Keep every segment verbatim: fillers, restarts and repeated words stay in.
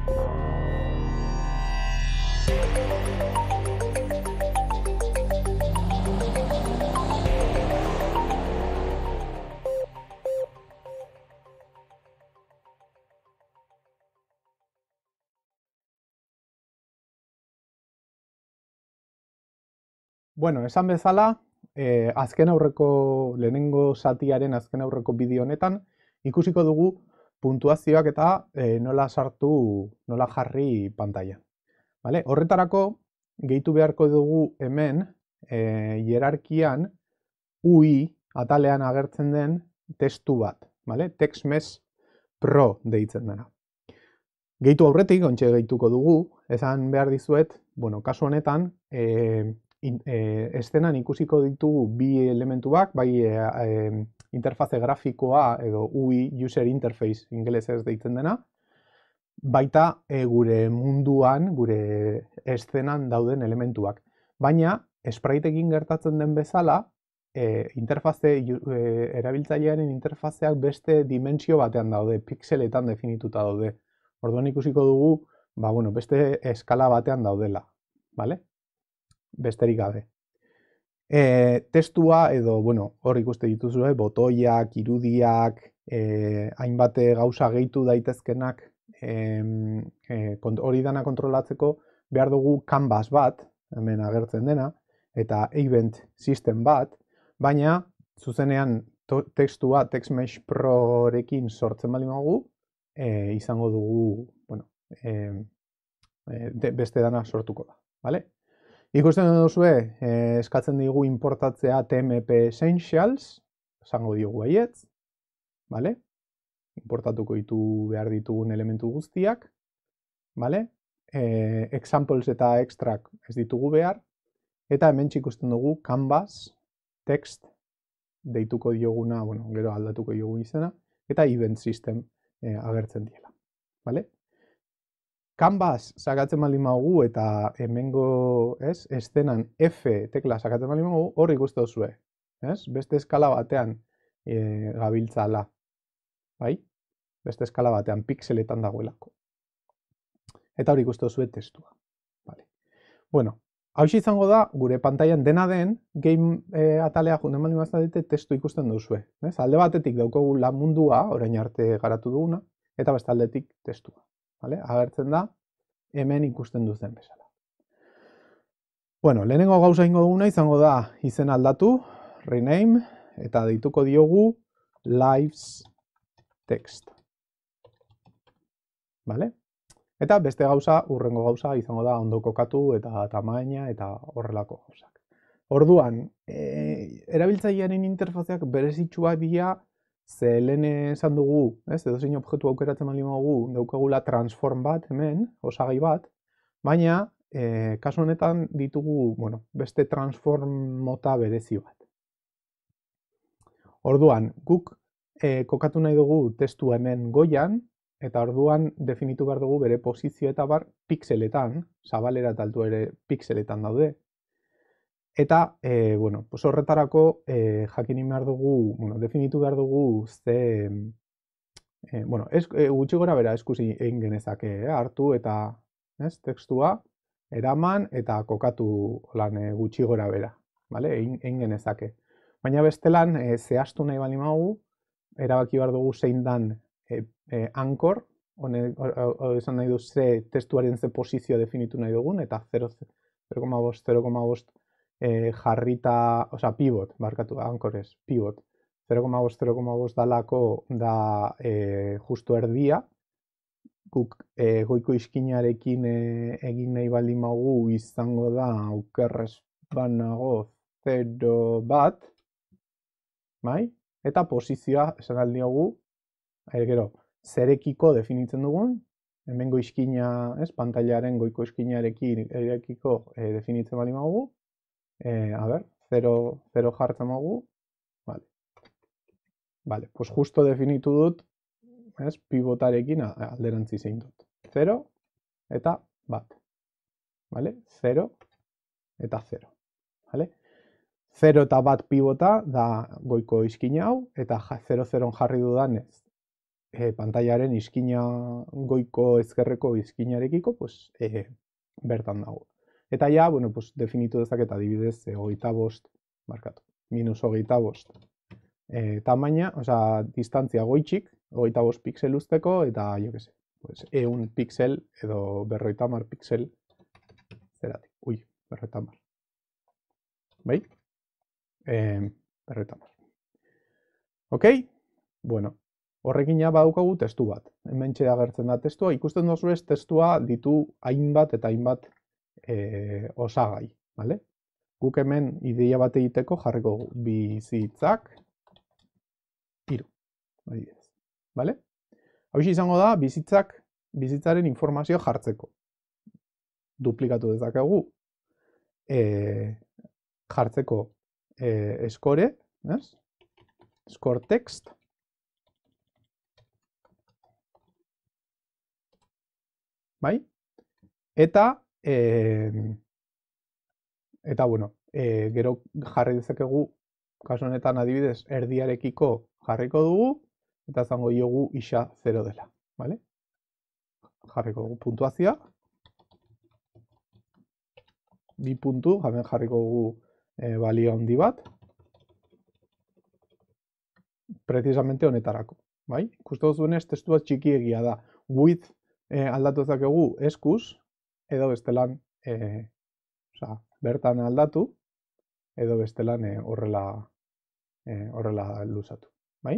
Bueno, esan bezala, eh, azken aurreko lehenengo zatiaren azken aurreko bideo honetan ikusiko dugu puntuazioak eta eh, nola sartu, nola jarri pantailan. Vale? Horretarako gehitu beharko dugu hemen eh, hierarkian U I atalean agertzen den testu bat, vale? TextMesh Pro deitzen dena. Gehitu aurretik, ontxe gehituko dugu, esan behar dizuet, bueno, kasu honetan, eh, in, eh, estenan ikusiko ditugu bi elementuak, bai eh, eh, interfaze grafikoa edo U I, User Interface ingelesez deitzen dena, baita eh, gure munduan, gure estenan dauden elementuak. Baina, spriteekin gertatzen den bezala, eh, interfaze, eh, erabiltzailearen interfazeak beste dimentsio batean daude, pixeletan definituta daude. Orduan ikusiko dugu, ba, bueno, beste eskala batean daudela, vale? Besterik gabe. E, testua edo, bueno, hor ikuste dituzue, botoiak, irudiak, e, hainbat gauza gehitu daitezkenak, e, e, hori dana kontrolatzeko behar dugu canvas bat, hemen agertzen dena, eta event system bat, baina zuzenean testua TextMesh Prorekin sortzen bali magu, e, izango dugu, bueno, e, e, beste dana sortuko da, vale? Ikusten duzue, eh, eskatzen digu importatzea T M P Essentials, esango diogu baietz, vale? Importatuko ditu behar ditugun elementu guztiak, vale? Eh, examples eta extract ez ditugu behar, eta hemen ikusten dugu canvas, text, deituko dioguna, bueno, gero aldatuko diogu izena, eta event system eh, agertzen diela, vale? Canvas sakatzen baldin magu eta hemengo, ez, estenan F tekla sakatzen baldin magu, hor ikusten duzue, ez? Beste eskala batean e, gabiltzala, bai? Beste eskala batean pixeletan dagoelako. Eta hor ikusten duzue testua, vale. Bueno, hau izango da gure pantailan dena den game e, atalea junden baldin bazadete testu ikusten duzue, ez? Alde batetik daukagu lan mundua, orain arte garatu duguna, eta beste aldetik testua. Vale? Agertzen da, hemen ikusten duzen bezala. Bueno, lehenengo gauza ingo duguna izango da izen aldatu, rename, eta deituko diogu lives text. Vale? Eta beste gauza, urrengo gauza izango da ondo kokatu eta tamaina eta horrelako gauzak. Orduan, e, erabiltzailearen interfazeak berezitsuak dira, ze lehen esan dugu, ez, edo zein objektu aukeratzen baldin dugu, daukagula transform bat hemen, osagai bat, baina e, kasu honetan ditugu, bueno, beste transform mota berezi bat. Orduan, guk e, kokatu nahi dugu testu hemen goian, eta orduan definitu behar dugu bere posizio eta bar pixeletan, zabalera eta altu ere pixeletan daude. Eta, e, bueno, pues horretarako e, jakin behar dugu, bueno, definitu behar dugu ze, e, bueno, ez, e, gutxi gora bera eskusi egin genezake, eh, hartu eta, ez, tekstua, eraman eta kokatu lan e, gutxi gora bera, vale, egin, egin genezake. Baina bestelan, e, zehaztu nahi bali magu, erabaki behar dugu zein dan e, e, ankor, hone, esan nahi du ze testuaren ze posizioa definitu nahi dugun, eta zero koma bost, zero koma bost E, jarrita, oza, pivot, barkatu, ankorez, pivot. zero koma bost, zero koma bost dalako da e, justu erdia. Guk e, goiko iskinarekin e, egin nahi baldin magu izango da aukerrez banago zero bat. Bai? Eta posizioa esan aldiogu, e, gero, zerekiko definitzen dugun, hemengo iskina, ez, pantailaren goiko iskinarekin erekiko e, definitzen baldin magu. Eh, a ver, zero, zero jartzen magu, vale. Vale, pues justo definitu dut, ez, pivotarekin alderantzi zein dut. zero eta bat, vale? zero eta zero, vale? zero eta bat pivota da goiko iskina hau, eta zero zeron jarri dudanez e, pantailaren izkina goiko ezkerreko izkinarekiko, pues, e, bertan dago. Eta ja, bueno, pues, definitu dezaket adibidez, e, hogeita bost, markatu, minus hogeita bost e, tamaina, osea, distantzia goitxik, hogeita bost pixel usteko, eta, jo que se, pues, eun pixel edo berroita mar pixel zeratik, ui, berroita mar. Bai? E, berroita mar. Ok? Bueno, horrekin ja badaukagu testu bat. Hementxe agertzen da testua. Ikusten duzu ez, testua ditu hainbat eta hainbat e, osagai. Vale? Guk hemen ideia bat egiteko jarriko bizitzak hiru. Vale? Hau izango da bizitzak, bizitzaren informazio jartzeko. Duplikatu dezakegu e, jartzeko e, eskore, ez? Score text. Bai? Eta, e, eta bueno, e, gero jarri dezakegu, kasu honetan adibidez, erdiarekiko jarriko dugu, eta zango diogu isa zero dela. Vale? Jarriko dugu puntuazioa. Bi puntu, hemen jarriko dugu e, balio handi bat. Precisamente honetarako. Bai? Ikuste duzuenez, testua txikiegia da. Width e, aldatu ezakegu eskuz, edo bestelan e, oza, bertan aldatu, edo bestelan e, horrela, e, horrela luzatu. Bai?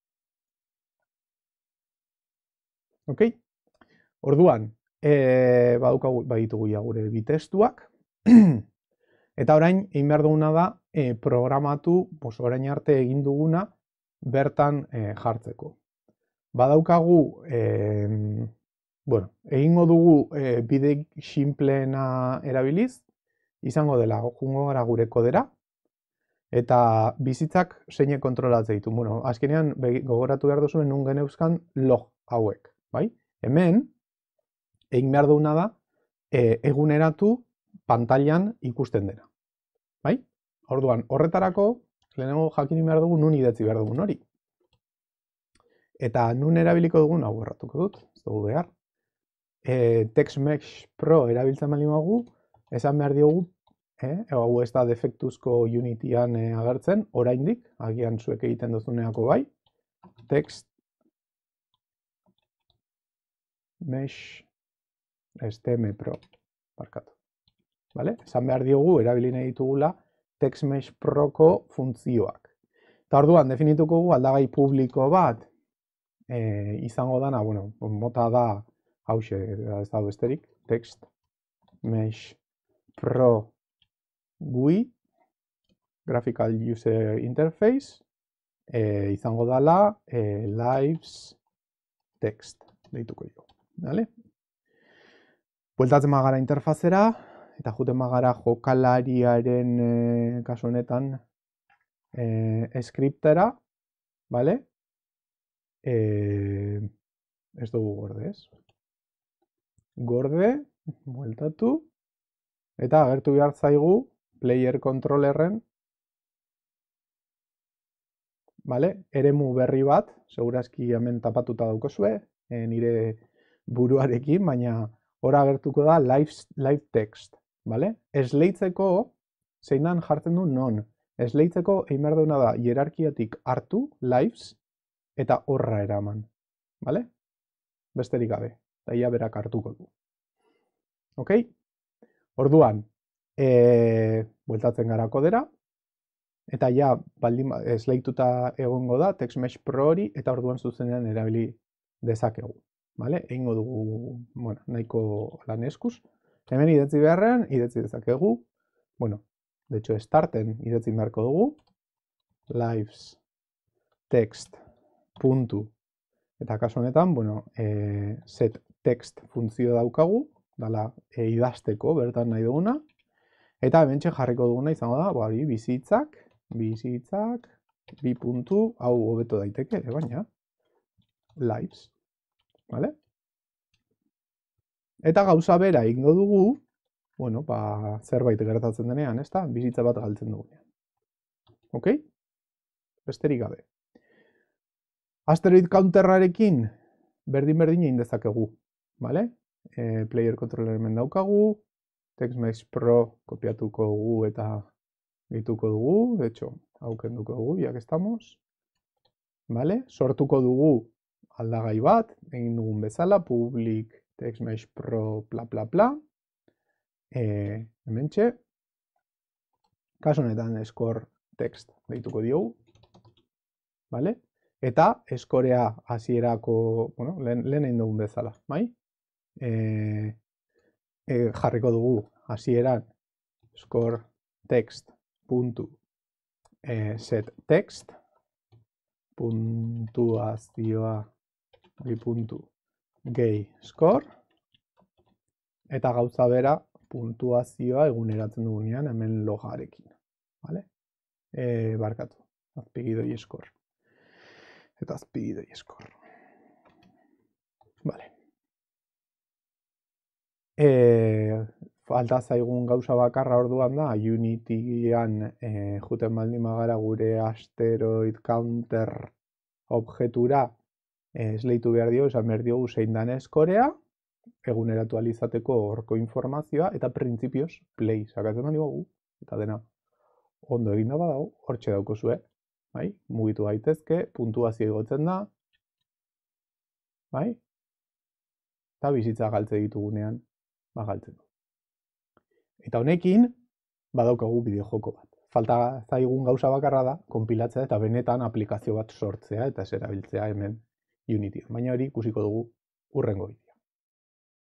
Ok? Orduan, e, badukagu, baditugu ja gure bitestuak, eta orain, egin behar duguna da, e, programatu, pues, orain arte egin duguna, bertan e, jartzeko. Badaukagu, e, bueno, egingo dugu e, bide sinpleena erabiliz, izango dela, jungo gara gure kodera, eta bizitzak zeine kontrolatzen ditu. Bueno, azkenean gogoratu behar duzuen nun geneuzkan log hauek, bai? Hemen, egin behar duguna da, e, eguneratu pantailan ikusten dena, bai? Orduan, horretarako, lehenengo jakin behar dugu nun idatzi behar dugun hori. Eta nun erabiliko dugun, hau erratuko dut, ez dugu behar. E, TextMesh Pro erabiltzen bali magu, esan behar diogu, eh, hau ez da defektuzko Unityan e, agertzen, oraindik, agian zuek egiten duzuneako bai, TextMesh S T M Pro, barkatu. Vale? Esan behar diogu, erabili nahi ditugula, TextMesh Proko funtzioak. Eta orduan, definituko gu aldagai publiko bat, e, izango dana, bueno, mota da, hause, ez da besterik, TextMesh Pro G U I, Graphical User Interface, e, izango dala, e, Lives Text, deituko jo. Vale? Bueltatzen magara interfazera, eta juten magara jokalariaren e, kasu honetan e, skriptera, vale? E, ez dugu gorde, ez? Gorde, bueltatu, eta agertu behar zaigu player controllerren, vale? Eremu berri bat, segurazki hemen tapatuta daukozue, e, nire buruarekin, baina hor agertuko da live, live text, vale? Esleitzeko, zein dan jartzen du non. Esleitzeko egin behar duena da hierarkiatik hartu, lives, eta horra eraman, vale? Besterik gabe, eta ia berak hartuko du. Ok? Orduan, e, bueltatzen gara kodera, eta ja, baldin esleituta egongo da, TextMesh Pro hori, eta orduan zuzenean erabili dezakegu. Vale? Egingo dugu, bueno, nahiko lan eskuz. Hemen idatzi beharrean, idatzi dezakegu. Bueno, de hecho, starten idatzi beharko dugu. Lives text puntu. Eta kasu honetan, bueno, e, set text funtzio daukagu, dala e, idazteko bertan nahi duguna. Eta hemen jarriko duguna izango da, bari, bizitzak, bizitzak, bi puntu, hau hobeto daiteke, baina, lives. Vale? Eta gauza bera egingo dugu, bueno, ba, zerbait gertatzen denean, ez da? Bizitza bat galtzen dugunean. Ok? Besterik gabe. Asteroid counterrarekin berdin-berdin egin dezakegu, bale? E, player controller hemen daukagu, TextMesh Pro kopiatuko dugu eta gehituko dugu, de hecho, hau kenduko dugu, ya que estamos, bale? Sortuko dugu aldagai bat, egin dugun bezala, public TextMesh Pro, bla, bla, bla, e, hementxe, kasu honetan score text deituko diogu, bale? Eta eskorea hasierako, bueno, lehen, lehen egin dugun bezala, bai? E, e, jarriko dugu hasieran score text puntu e, set text puntuazioa bi puntu gehi score eta gauza bera puntuazioa eguneratzen dugunean hemen logarekin, vale? E, barkatu, azpigidoi score eta azpigidoi score, vale. E, falta zaigun gauza bakarra orduan da, Unityan e, juten baldin bagara gure asteroid counter objetura e, esleitu behar dio, esan behar diogu zein dan eskorea, eguneratu alizateko horko informazioa, eta printzipioz play sakatzen da diogu, eta dena ondo eginda badago, hortxe daukozue, bai? Mugitu gaitezke, puntuazio igotzen da, bai? Eta bizitza galtze ditugunean, ba galtzen du. Eta honekin, badaukagu bideojoko bat. Falta zaigun gauza bakarra da, konpilatzea eta benetan aplikazio bat sortzea eta ez erabiltzea hemen Unityan. Baina hori ikusiko dugu hurrengo bideoan.